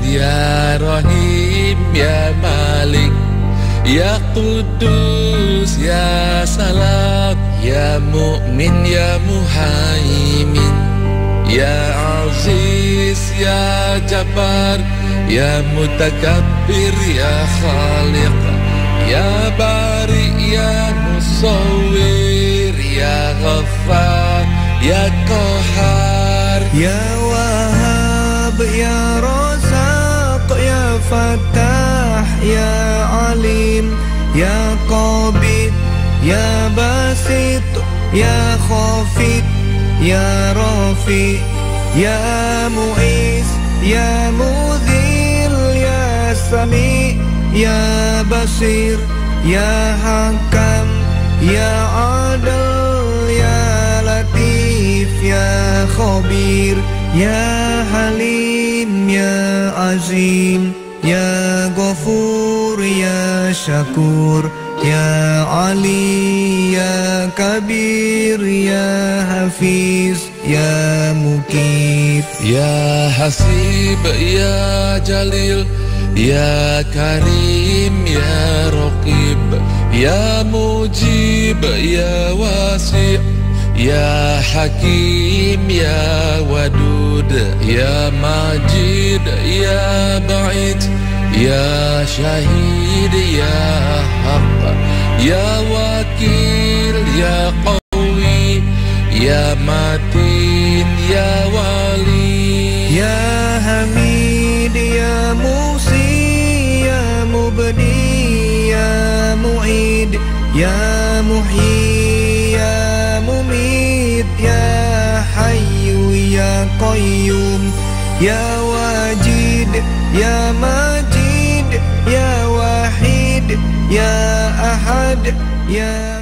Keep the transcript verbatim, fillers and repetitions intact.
ya Rahim, ya Malik, ya Qudus, ya Salam, ya Mu'min, ya Muhaimin, ya Aziz, ya Jabbar, ya Mutakabbir, ya Khaliq, ya Bari, ya Musawwir, ya Ghaffar, ya Qahar, ya Wahhab, ya Razaq, ya Fattah, ya Alim, ya Qabid, ya Basit, ya Khafid, ya Rafi, ya Mu'iz, ya Mudhil, ya Sami, ya Basir, ya Hakam, ya Adil, ya Latif, ya Khabir, ya Halim, ya Azim, ya Ghafur, ya Syakur, ya Ali, ya Kabir, ya Hafiz, ya Mukif, ya Hasib, ya Jalil, ya Karim, ya Raqib, ya Mujib, ya Wasi', ya Hakim, ya Wadud, ya Majid, ya Ba'id, ya Syahid, ya Haq, ya Wakil, ya Qawi, ya Matin, ya Wali, ya Hamid, ya Musi, ya Mubni, ya Mu'id, ya Muhyi, ya Mumit, ya Hayyu, ya Qayyum, ya Wajid, ya Majid, ya Wahid, ya Ahad, ya